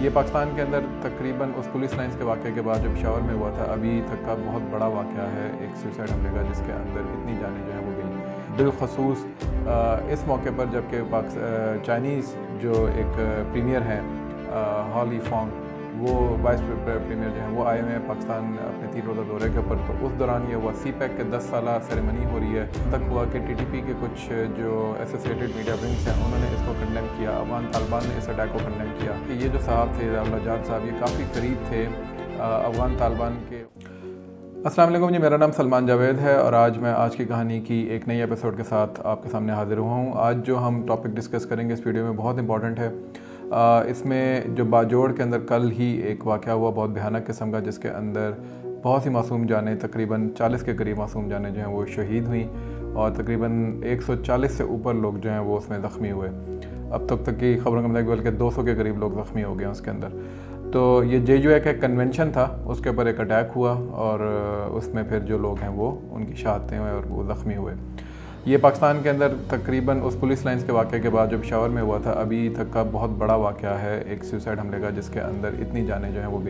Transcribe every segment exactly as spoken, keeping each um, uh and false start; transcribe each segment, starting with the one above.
ये पाकिस्तान के अंदर तकरीबन उस पुलिस लाइंस के वाक़े के बाद जो पेशावर में हुआ था, अभी तक का बहुत बड़ा वाक़या है एक सुसाइड हमले का, जिसके अंदर इतनी जानें जो हैं वो गई। बिलखसूस इस मौके पर जबकि चाइनीज़ जो एक प्रीमियर हैं हॉली फॉन्ग, वो वाइस प्रीमियर जो हैं वो आए हुए हैं पाकिस्तान अपने तीन रोज़ा दौरे के ऊपर। तो उस दौरान ये हुआ सी पैक के दस साल सेरेमनी हो रही है। तक हुआ कि टी टी पी के कुछ जो एसोसिएटेड मीडिया विंग्स हैं उन्होंने इसको कंडेम किया। अफगान तालिबान ने इस अटैक को कंडेम किया कि ये जो साहब थे जाद साहब, ये काफ़ी करीब थे अफगान तालिबान के। अस्सलाम वालेकुम जी, मेरा नाम सलमान जावेद है और आज मैं आज की कहानी की एक नई एपिसोड के साथ आपके सामने हाजिर हुआ हूँ। आज जो हम टॉपिक डिस्कस करेंगे इस वीडियो में बहुत इंपॉर्टेंट है। आ, इसमें जो बाजोड़ के अंदर कल ही एक वाक़या हुआ बहुत भयानक किस्म का, जिसके अंदर बहुत सी मासूम जानें, तकरीबन चालीस के करीब मासूम जानें जो हैं वो शहीद हुई और तकरीबन एक सौ चालीस से ऊपर लोग जो हैं वो उसमें ज़ख्मी हुए। अब तक तक की खबरों के मुताबिक बल्कि दो सौ के करीब लोग ज़ख्मी हो गए उसके अंदर। तो ये जे यू ए का एक कन्वेंशन था, उसके ऊपर एक अटैक हुआ और उसमें फिर जो लोग हैं वो उनकी शहादतें हुए और वो ज़ख्मी हुए। ये पाकिस्तान के अंदर तकरीबन उस पुलिस लाइंस के वाक़े के बाद जो पेशावर में हुआ था, अभी तक का बहुत बड़ा वाक़या है एक सुसाइड हमले का, जिसके अंदर इतनी जानें जो हैं वो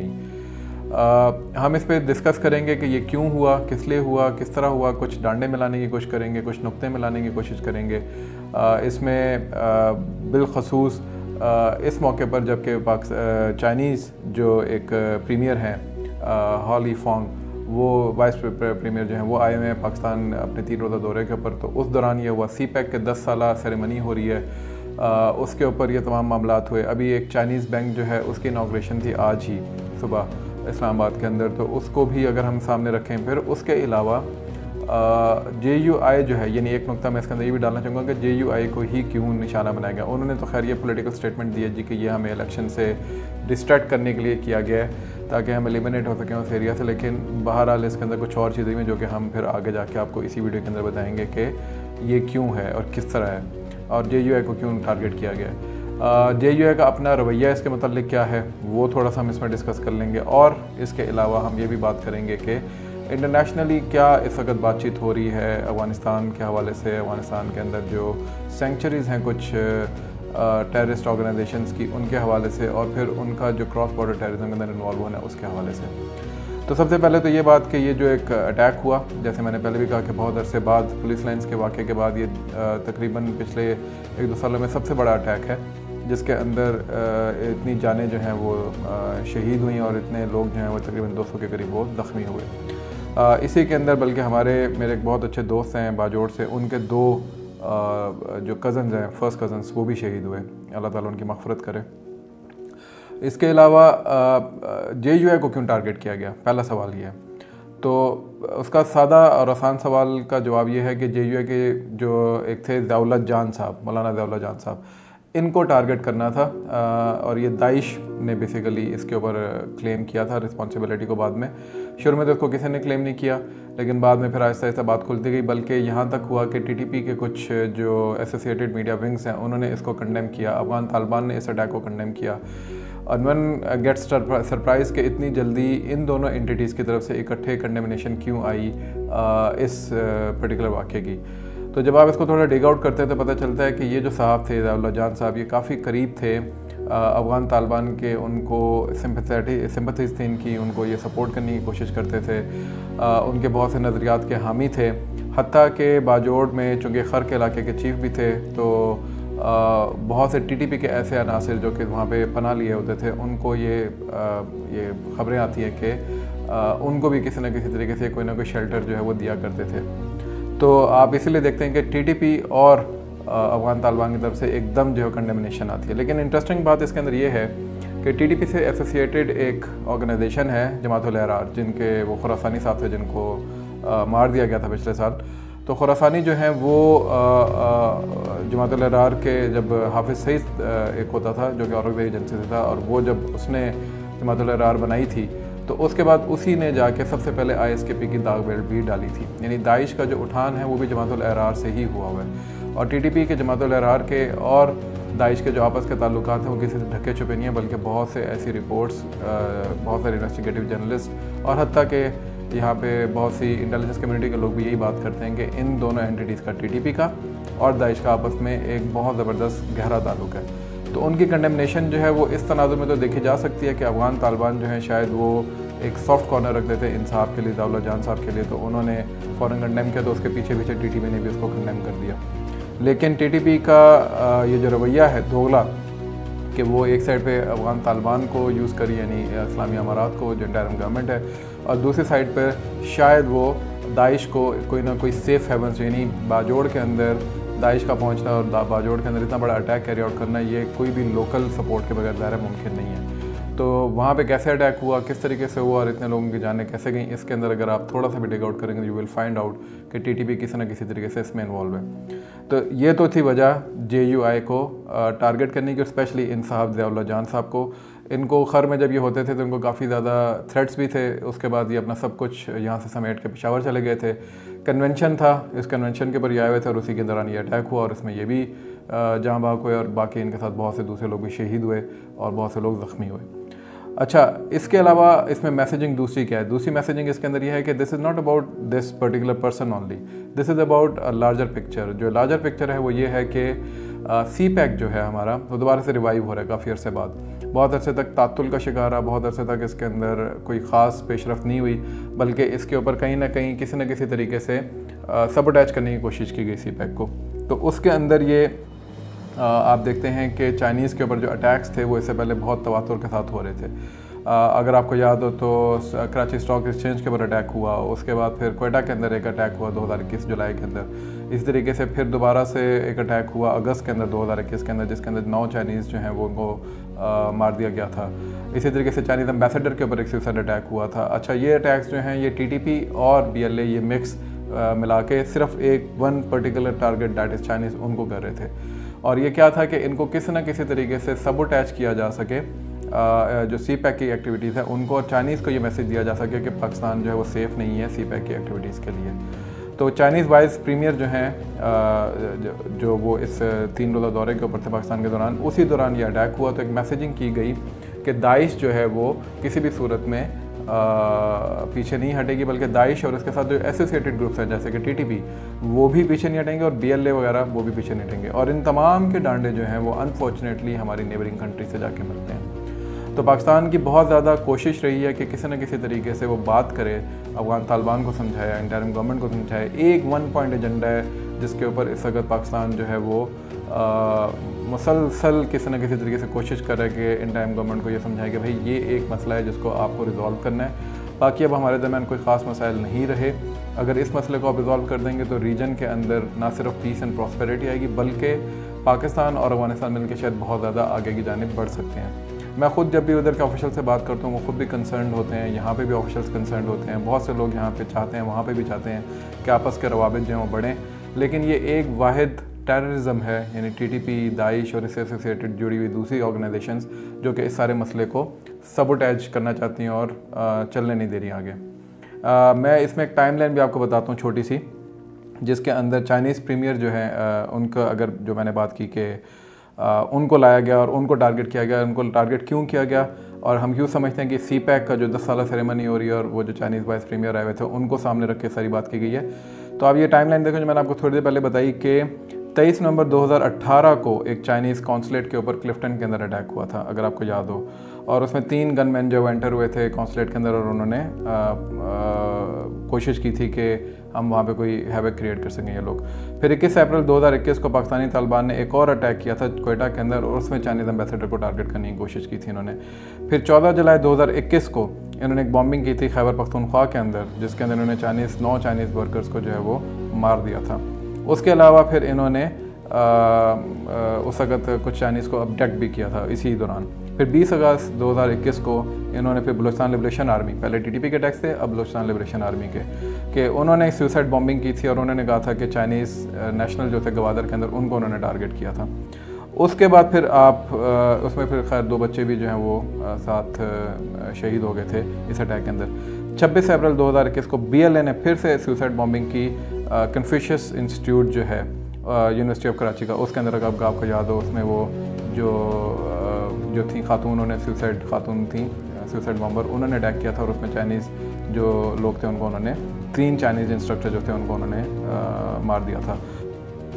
गई। हम इस पर डिस्कस करेंगे कि ये क्यों हुआ, किस लिए हुआ, किस तरह हुआ, कुछ डांडे मिलाने की कोशिश करेंगे, कुछ नुक्ते मिलाने की कोशिश करेंगे। आ, इसमें बिलखसूस इस मौके पर जबकि चाइनीज़ जो एक प्रीमियर हैं हॉली फॉन्ग, वो वाइस प्रीमियर जो हैं वो आए हुए हैं पाकिस्तान अपने तीन रोज़ा दौरे के ऊपर। तो उस दौरान ये हुआ सी पैक के दस साल सेरेमनी हो रही है, आ, उसके ऊपर ये तमाम मामलात हुए। अभी एक चाइनीज़ बैंक जो है उसकी इनॉग्रेशन थी आज ही सुबह इस्लामाबाद के अंदर, तो उसको भी अगर हम सामने रखें। फिर उसके अलावा जे यू आई जो है, यानी एक नुकता मैं इसके अंदर ये भी डालना चाहूँगा कि जे यू आई को ही क्यों निशाना बनाया गया। उन्होंने तो खैर ये पॉलिटिकल स्टेटमेंट दिया जी कि ये हमें इलेक्शन से डिस्ट्रैक्ट करने के लिए किया गया है ताकि हम एलिमिनेट हो सकें उस एरिया से, लेकिन बहरहाल इसके अंदर कुछ और चीज़ें हैं जो कि हम फिर आगे जाके आपको इसी वीडियो के अंदर बताएंगे कि ये क्यों है और किस तरह है और जे यू आई को क्यों टारगेट किया गया है। जे यू आई का अपना रवैया इसके मतलब क्या है वो थोड़ा सा हम इसमें डिस्कस कर लेंगे और इसके अलावा हम ये भी बात करेंगे कि इंटरनेशनली क्या इस वक्त बातचीत हो रही है अफ़गानिस्तान के हवाले से। अफ़गानिस्तान के अंदर जो सेंचुरीज़ हैं कुछ टेररिस्ट ऑर्गेनाइजेशंस की, उनके हवाले से, और फिर उनका जो क्रॉस बॉर्डर टेररिज्म के अंदर इन्वॉल्व होना है उसके हवाले से। तो सबसे पहले तो ये बात कि ये जो एक अटैक हुआ, जैसे मैंने पहले भी कहा कि बहुत अरसे बाद पुलिस लाइंस के वाक़े के बाद ये तकरीबन पिछले एक दो सालों में सबसे बड़ा अटैक है, जिसके अंदर इतनी जानें जो हैं वो शहीद हुई और इतने लोग जो हैं वो तकरीबन दो सौ के करीब वो ज़ख्मी हुए। आ, इसी के अंदर बल्कि हमारे मेरे एक बहुत अच्छे दोस्त हैं बाजोड़ से, उनके दो आ, जो कज़न्स हैं, फर्स्ट कज़न्स, वो भी शहीद हुए। अल्लाह ताला उनकी मग़फ़िरत करे। इसके अलावा जे यू आई को क्यों टारगेट किया गया, पहला सवाल ये है। तो उसका सादा और आसान सवाल का जवाब ये है कि जे यू आई के जो एक थे ज़ियाउल्लाह जान साहब, मौलाना ज़ियाउल्लाह जान साहब, इनको टारगेट करना था और ये दाइश ने बेसिकली इसके ऊपर क्लेम किया था रिस्पॉन्सिबिलिटी को। बाद में शुरू में तो इसको किसी ने क्लेम नहीं किया, लेकिन बाद में फिर आहिस्ता आहिस्ता बात खुलती गई। बल्कि यहाँ तक हुआ कि टी टी पी के कुछ जो एसोसिएटेड मीडिया विंग्स हैं उन्होंने इसको कंडेम किया। अफगान तालिबान ने इस अटैक को कंडेम किया। और वन गेट्स सरप्राइज़ कि इतनी जल्दी इन दोनों एंटिटीज़ की तरफ से इकट्ठे कंडेमिनेशन क्यों आई इस पर्टिकुलर वाक़े की। तो जब आप इसको थोड़ा डिग आउट करते हैं तो पता चलता है कि ये जो साहब थे ज़ियाउल्लाह जान साहब, ये काफ़ी करीब थे अफ़गान तालिबान के। उनको सिंपैथी सिंपैथीज़ थी इनकी, उनको ये सपोर्ट करने की कोशिश करते थे। आ, उनके बहुत से नज़रियात के हामी थे। हत्ता के बाजोड़ में चूँकि खर के इलाके के चीफ भी थे, तो आ, बहुत से टी टी पी के ऐसे अनासिर जो कि वहाँ पे पनाह लिए होते थे, उनको ये आ, ये ख़बरें आती हैं कि उनको भी किसी न किसी तरीके से कोई ना कोई शेल्टर जो है वो दिया करते थे। तो आप इसीलिए देखते हैं कि टी टी पी और अफ़गान तालिबान की तरफ से एकदम जो है कंडेमिनेशन आती है। लेकिन इंटरेस्टिंग बात इसके अंदर ये है कि टी टी पी से एसोसिएटेड एक ऑर्गेनाइजेशन है जमातुल अहरार, जिनके वो खुरासानी साहब थे, जिनको आ, मार दिया गया था पिछले साल। तो खुरासानी जो हैं वो जमातुल अहरार के, जब हाफिज़ सईद एक होता था जो कि औरंगज़ेब एजेंसी से था, और वो जब उसने जमातुल अहरार बनाई थी तो उसके बाद उसी ने जाके सबसे पहले आई एस के पी की दाग बेल्ट भी डाली थी। यानी दाइश का जो उठान है वो भी जमातुल अहरार से ही हुआ हुआ है। और टी टी पी के, जमातुल अहरार के और दाइश के जो आपस के ताल्लुकात हैं वो किसी से ढके छुपे नहीं हैं, बल्कि बहुत से ऐसी रिपोर्ट्स, बहुत सारे इन्वेस्टिगेटिव जर्नलिस्ट और हत्ता के यहाँ पे बहुत सी इंटेलिजेंस कम्युनिटी के लोग भी यही बात करते हैं कि इन दोनों एंटिटीज़ का, टी टी पी का और दाइश का, आपस में एक बहुत ज़बरदस्त गहरा ताल्लुक है। तो उनकी कंडेमनेशन जो है वो इस तनाजुर में तो देखी जा सकती है कि अफ़गान तालिबान जो हैं शायद वो एक सॉफ्ट कॉर्नर रख देते इंसाफ के लिए, ज़िया-उल-हक जान साहब के लिए, तो उन्होंने फ़ौरन कंडेम किया, तो उसके पीछे पीछे टीटीपी ने भी उसको कंडेम कर दिया। लेकिन टीटीपी का ये जो रवैया है दोगला कि वो एक साइड पे अफ़गान तालिबान को यूज़ करी यानी इस्लामी अमारात को जो इंटरिम गवर्नमेंट है, और दूसरी साइड पर शायद वो दाइश को कोई ना कोई सेफ़ हेवन्स यानी बाजोड़ के अंदर दाइश का पहुंचना और बाजोड़ के अंदर इतना बड़ा अटैक कैरी आउट करना, ये कोई भी लोकल सपोर्ट के बगैर ज़ाहिर मुमकिन नहीं है। तो वहाँ पे कैसे अटैक हुआ, किस तरीके से हुआ और इतने लोगों की जानें कैसे गई, इसके अंदर अगर आप थोड़ा सा भी डिग आउट करेंगे यू विल फाइंड आउट कि टीटीपी किसी न किसी तरीके से इसमें इन्वॉल्व है। तो ये तो थी वजह जे यू आई को टारगेट करने की, स्पेशली इन साहब ज़िया-उल-हक जान साहब को। इनको खर में जब ये होते थे तो इनको काफ़ी ज़्यादा थ्रेट्स भी थे। उसके बाद ये अपना सब कुछ यहाँ से समेट के पेशावर चले गए थे। कन्वेंशन था, इस कन्वेंशन के ऊपर ये आए हुए थे और उसी के दौरान ये अटैक हुआ और इसमें ये भी जहाँ भाग हुए और बाकी इनके साथ बहुत से दूसरे लोग भी शहीद हुए और बहुत से लोग ज़ख्मी हुए। अच्छा, इसके अलावा इसमें मैसेजिंग दूसरी क्या है? दूसरी मैसेजिंग इसके अंदर यह है कि this is not about this particular person only, this is about a larger picture. जो लार्जर पिक्चर है वो ये है कि सी पैक जो है हमारा वो दोबारा से रिवाइव हो रहा है काफ़ी अर्से बाद। बहुत अरसे तक तातुल का शिकार रहा, बहुत अरसे तक इसके अंदर कोई ख़ास पेशरफ नहीं हुई, बल्कि इसके ऊपर कहीं ना कहीं किसी न किसी तरीके से सबअटैच करने की कोशिश की गई सी पैक को। तो उसके अंदर ये आ, आप देखते हैं कि चाइनीज़ के ऊपर जो अटैक्स थे वो इससे पहले बहुत तवातुर के साथ हो रहे थे। आ, अगर आपको याद हो तो कराची स्टॉक एक्सचेंज के ऊपर अटैक हुआ, उसके बाद फिर क्वेटा के अंदर एक अटैक हुआ दो हज़ार इक्कीस जुलाई के अंदर। इस तरीके से फिर दोबारा से एक अटैक हुआ अगस्त के अंदर दो हज़ार इक्कीस के अंदर, जिसके अंदर नौ चाइनीज़ जो हैं वो उनको मार दिया गया था। इसी तरीके से चाइनीज़ एम्बेसडर के ऊपर एक सुसाइड अटैक हुआ था। अच्छा, ये अटैक्स जो हैं ये टी टी पी और बी एल ए ये मिक्स मिला के सिर्फ एक one particular target that is Chinese उनको कर रहे थे। और ये क्या था कि इनको किसी न किसी तरीके से सबअटैच किया जा सके जो सी पैक की एक्टिविटीज़ है उनको, और चाइनीज़ को ये मैसेज दिया जा सके कि पाकिस्तान जो है वो सेफ़ नहीं है सी पैक की एक्टिविटीज़ के लिए। तो चाइनीज़ वाइस प्रीमियर जो हैं जो, जो वो इस तीन रोज़ा दौरे के ऊपर थे पाकिस्तान के दौरान, उसी दौरान ये अटैक हुआ। तो एक मैसेजिंग की गई कि दाइश जो है वो किसी भी सूरत में आ, पीछे नहीं हटेगी, बल्कि दाइश और उसके साथ जो एसोसिएटेड ग्रुप्स हैं जैसे कि टीटीपी वो भी पीछे नहीं हटेंगे और बीएलए वगैरह वो भी पीछे नहीं हटेंगे। और इन तमाम के डांडे जो हैं वो अनफॉर्चुनेटली हमारी नेबरिंग कंट्री से जाके मिलते हैं। तो पाकिस्तान की बहुत ज़्यादा कोशिश रही है कि किसी न किसी तरीके से वो बात करे, अफ़गान तालिबान को समझाए, इंटरिम गवर्नमेंट को समझाए। एक वन पॉइंट एजेंडा है जिसके ऊपर इस वक्त पाकिस्तान जो है वो मुसलसल किसी न किसी तरीके से कोशिश कर रहा है कि इंटरिम गवर्नमेंट को ये समझाए कि भाई ये एक मसला है जिसको आपको रिजॉल्व करना है। बाकी अब हमारे दरमियान कोई ख़ास मसाइल नहीं रहे। अगर इस मसले को आप रिजॉल्व कर देंगे तो रीजन के अंदर ना सिर्फ पीस एंड प्रॉस्पेरिटी आएगी, बल्कि पाकिस्तान और अफगानिस्तान मिलकर शायद बहुत ज़्यादा आगे की जानिब बढ़ सकते हैं। मैं ख़ुद जब भी उधर के ऑफिशियल से बात करता हूँ वो ख़ुद भी कंसर्न होते हैं, यहाँ पे भी ऑफिशियल्स कंसर्न होते हैं, बहुत से लोग यहाँ पे चाहते हैं, वहाँ पे भी चाहते हैं कि आपस के रवाबित जो हैं वो बढ़ें। लेकिन ये एक वाहिद टेररिज्म है, यानी टीटीपी, दाइश और इससे एसोसिएटेड जुड़ी हुई दूसरी ऑर्गेनाइजेशंस जो कि इस सारे मसले को सबअटैच करना चाहती हैं और चलने नहीं दे रही आगे। आ, मैं इसमें एक टाइमलाइन भी आपको बताता हूँ छोटी सी, जिसके अंदर चाइनीज़ प्रीमियर जो है उनका, अगर जो मैंने बात की कि उनको लाया गया और उनको टारगेट किया गया, उनको टारगेट क्यों किया गया, और हम क्यों समझते हैं कि सी पैक का जो दस साल सेरेमनी हो रही है और वो जो चाइनीज़ वाइस प्रीमियर आए हुए थे उनको सामने रख के सारी बात की गई है। तो आप ये टाइमलाइन देखो जो मैंने आपको थोड़ी देर पहले बताई कि तेईस नवंबर दो हज़ार अठारह को एक चाइनीज़ कॉन्सुलेट के ऊपर क्लिफ्टन के अंदर अटैक हुआ था, अगर आपको याद हो, और उसमें तीन गनमैन जो एंटर हुए थे कॉन्सुलेट के अंदर और उन्होंने आ, आ, कोशिश की थी कि हम वहाँ पे कोई हैवक क्रिएट कर सकें ये लोग। फिर इक्कीस अप्रैल दो हज़ार इक्कीस को पाकिस्तानी तालिबान ने एक और अटैक किया था क्वेटा के अंदर और उसमें चाइनीज़ एम्बेसडर को टारगेट करने की कोशिश की थी इन्होंने। फिर चौदह जुलाई दो हज़ार इक्कीस को इन्होंने एक बॉम्बिंग की थी खैबर पख्तूनख्वा के अंदर, जिसके अंदर इन्होंने चाइनीज़ नौ चाइनीज़ वर्कर्स को जो है वो मार दिया था। उसके अलावा फिर इन्होंने आ, आ, उस वक्त कुछ चाइनीज़ को अबडक्ट भी किया था इसी दौरान। फिर बीस अगस्त दो हज़ार इक्कीस को इन्होंने फिर बलूचिस्तान लिबरेशन आर्मी, पहले टीटीपी के अटैक्स थे अब बलूचिस्तान लिबरेशन आर्मी के कि उन्होंने सुसाइड बॉम्बिंग की थी और उन्होंने कहा था कि चाइनीज़ नेशनल जो थे गवादर के अंदर उनको उन्होंने टारगेट किया था। उसके बाद फिर आप उसमें फिर खैर दो बच्चे भी जो हैं वो साथ शहीद हो गए थे इस अटैक के अंदर। छब्बीस अप्रैल दो हज़ार इक्कीस को बी एल ए ने फिर से सुसाइड बॉम्बिंग की कन्फ्यूशियस इंस्टीट्यूट जो है यूनिवर्सिटी ऑफ कराची का, उसके अंदर अगर आपको याद हो उसमें वो जो जो थी खातून, उन्होंने सुसाइड खातून थी सुसाइड बॉम्बर, उन्होंने अटैक किया था और उसमें चाइनीज़ जो लोग थे उनको उन्होंने, तीन चाइनीज़ इंस्ट्रक्टर जो थे उनको उन्होंने आ, मार दिया था।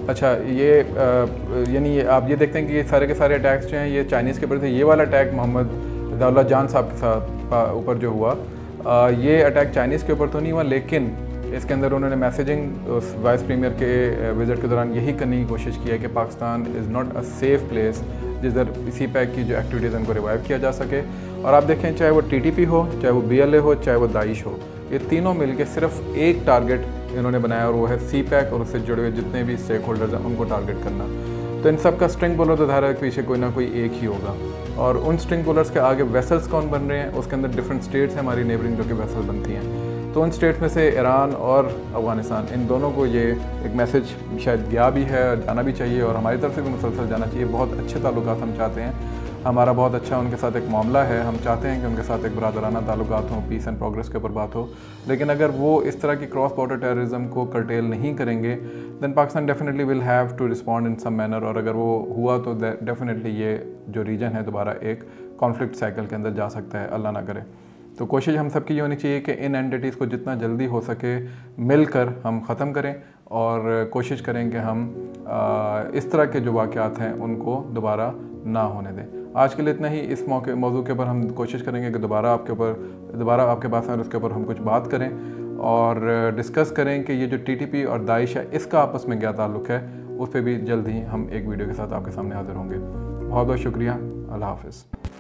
अच्छा, ये यानी ये आप ये देखते हैं कि ये सारे के सारे अटैक्स जो हैं ये चाइनीज़ के ऊपर थे। ये वाला अटैक मोहम्मद दाउला जान साहब के साथ ऊपर जो हुआ, आ, ये अटैक चाइनीज़ के ऊपर तो नहीं हुआ, लेकिन इसके अंदर उन्होंने मैसेजिंग उस वाइस प्रीमियर के विज़िट के दौरान यही करने की कोशिश की है कि Pakistan is not a safe place जिधर सी पैक की जो एक्टिविटीज़ उनको रिवाइव किया जा सके। और आप देखें, चाहे वो टी टी पी हो, चाहे वो बी एल ए हो, चाहे वो दाइश हो, ये तीनों मिलके सिर्फ एक टारगेट इन्होंने बनाया और वो है सी पैक और उससे जुड़े हुए जितने भी स्टेक होल्डर्स हैं उनको टारगेट करना। तो इन सब का स्ट्रिंग पुलर तो धारा के पीछे कोई ना कोई एक ही होगा, और उन स्ट्रिंग पुलर्स के आगे वेसल्स कौन बन रहे हैं, उसके अंदर डिफरेंट स्टेट्स हैं हमारी नेबरिंग जो कि वेसल बनती हैं। तो उन स्टेट्स में से ईरान और अफ़गानिस्तान, इन दोनों को ये एक मैसेज शायद गया भी है, जाना भी चाहिए और हमारी तरफ से भी मुसलसल जाना चाहिए। बहुत अच्छे ताल्लुकात हम चाहते हैं, हमारा बहुत अच्छा उनके साथ एक मामला है, हम चाहते हैं कि उनके साथ एक बरादराना ताल्लुकात हों, पीस एंड प्रोग्रेस के ऊपर बात हो। लेकिन अगर वो इस तरह की क्रॉस बॉर्डर टेररिज्म को कर्टेल नहीं करेंगे, then Pakistan definitely will have to respond in some manner. और अगर वो हुआ तो डेफिनेटली ये जो रीजन है दोबारा एक कॉन्फ्लिक्ट साइकिल के अंदर जा सकता है, अल्लाह ना करे। तो कोशिश हम सब की ये होनी चाहिए कि इन एंटिटीज़ को जितना जल्दी हो सके मिलकर हम ख़त्म करें और कोशिश करें कि हम आ, इस तरह के जो वाक़यात हैं उनको दोबारा ना होने दें। आज के लिए इतना ही। इस मौके मौजू के ऊपर हम कोशिश करेंगे कि दोबारा आपके ऊपर दोबारा आपके पास आए उसके ऊपर हम कुछ बात करें और डिस्कस करें कि ये जो टी टी पी और दाइश है इसका आपस में क्या ताल्लुक़ है, उस पर भी जल्द ही हम एक वीडियो के साथ आपके सामने हाज़िर होंगे। बहुत बहुत शुक्रिया। अल्लाह हाफ़िज़।